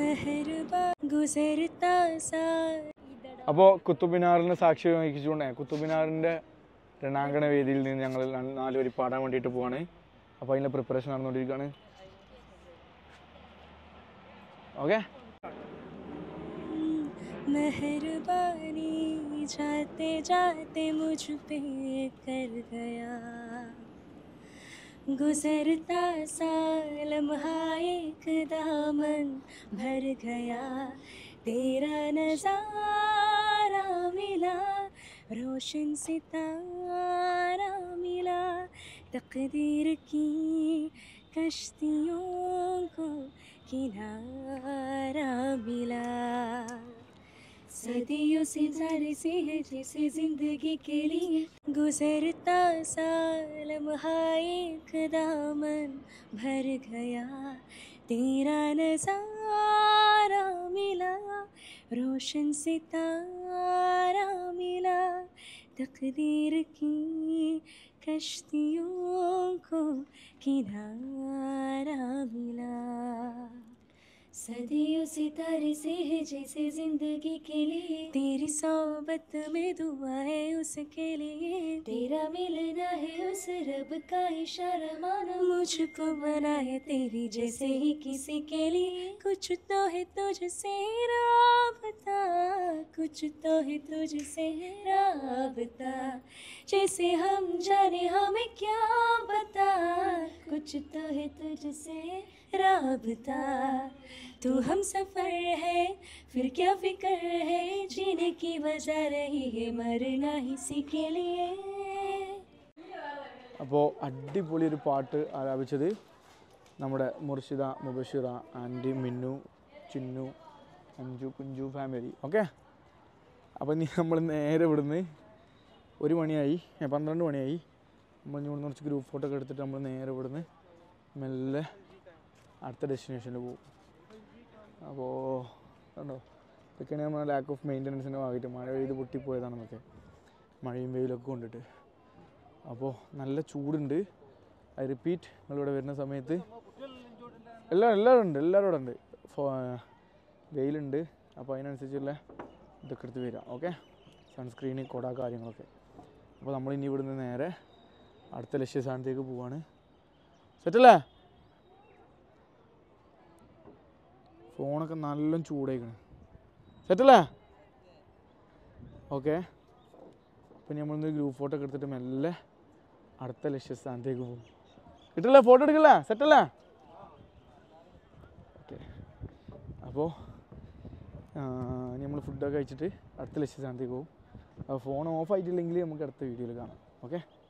അപ്പോൾ കുത്തുബിനാറിന് സാക്ഷി വഹിച്ചുകൊണ്ടേ കുത്തുബിനാറിൻ്റെ രണാങ്കണ വേദിയിൽ നിന്ന് ഞങ്ങൾ 4 വരി പാടാൻ വേണ്ടിയിട്ട് പോവാണ്. അപ്പോൾ അതിൻ്റെ പ്രിപ്പറേഷൻ നടന്നുകൊണ്ടിരിക്കുകയാണ്. ഓക്കെ. मेहरबानी जाते जाते मुझ पे कर गया गुजरता सा लम्हा एक दामन भर गया तेरा नज़ारा मिला रोशन सितारा मिला तकदीर की कश्तियों को किनारा मिला सदियों से जारी सी है जैसे जिंदगी के लिए गुजरता सा लम्हा एक दामन भर गया तेरा नज़ारा मिला रोशन सितारा मिला तकदीर की कश्तियों को किनारा मिला सदियों से तारे से है जैसे जिंदगी के लिए तेरी सोबत में दुआ है उसके लिए तेरा मिलना है उस रब का इशारा मानो मुझको बना है तेरी जैसे ही किसी के लिए कुछ तो है तुझसे राबता कुछ तो है तुझसे राबता जैसे हम जाने हमें क्या बता कुछ तो है तुझसे राबता तू हम सफ़र है फिर क्या फिक्र है जीने की वजह रही है मरना इसी के लिए. അപ്പോൾ അടിപൊളി ഒരു പാട്ട് ആലപിച്ചത് നമ്മുടെ Murshida, Mubashira, aunty, Minnu, Chinnu, Anju, Kunju family. Okay. അപ്പോൾ ഇനി നമ്മൾ നേരെ ഇവിടുന്ന് 1 മണിയായി 12 മണിയായി. നമ്മൾ ഇനി ഇവിടുന്ന് കുറച്ച് ഗ്രൂപ്പ് ഫോട്ടോ ഒക്കെ എടുത്തിട്ട് നമ്മൾ നേരെ ഇവിടുന്ന് മെല്ലെ അടുത്ത ഡെസ്റ്റിനേഷനിൽ പോകും. അപ്പോൾ കണ്ടോ, ഇതൊക്കെയാണ് നമ്മൾ ലാക്ക് ഓഫ് മെയിൻ്റനൻസിൻ്റെ ഭാഗമായിട്ട് മഴ പെയ്ത് പൊട്ടിപ്പോയതാണെന്നൊക്കെ മഴയും വെയിലൊക്കെ കൊണ്ടിട്ട്. അപ്പോൾ നല്ല ചൂടുണ്ട്. ഐ റിപ്പീറ്റ്, നിങ്ങളിവിടെ വരുന്ന സമയത്ത് എല്ലാവരും ഉണ്ട്. വെയിലുണ്ട്. അപ്പോൾ അതിനനുസരിച്ചുള്ള ഇതൊക്കെ എടുത്ത് വരാം. ഓക്കെ. സൺസ്ക്രീന്, കൊട, കാര്യങ്ങളൊക്കെ. അപ്പോൾ നമ്മളിനി ഇവിടുന്ന് നേരെ അടുത്ത ലക്ഷ്യസ്ഥാനത്തേക്ക് പോവാണ്. സെറ്റല്ലേ? ഫോണൊക്കെ നല്ല ചൂടായിക്കണം. സെറ്റല്ലേ? ഓക്കെ. അപ്പം നമ്മളൊന്ന് ഗ്രൂപ്പ് ഫോട്ടോ ഒക്കെ എടുത്തിട്ട് മെല്ലെ അടുത്ത ലക്ഷ്യസ്ഥാനത്തേക്ക് പോകും. കിട്ടില്ലേ? ഫോട്ടോ എടുക്കില്ലേ? സെറ്റല്ലേ? ഓക്കെ. അപ്പോൾ നമ്മൾ ഫുഡൊക്കെ കഴിച്ചിട്ട് അടുത്ത ലക്ഷ്യസ്ഥാനത്തേക്ക് പോകും. അപ്പോൾ ഫോൺ ഓഫ് ആയിട്ടില്ലെങ്കിൽ നമുക്ക് അടുത്ത വീഡിയോയിൽ കാണാം. ഓക്കെ.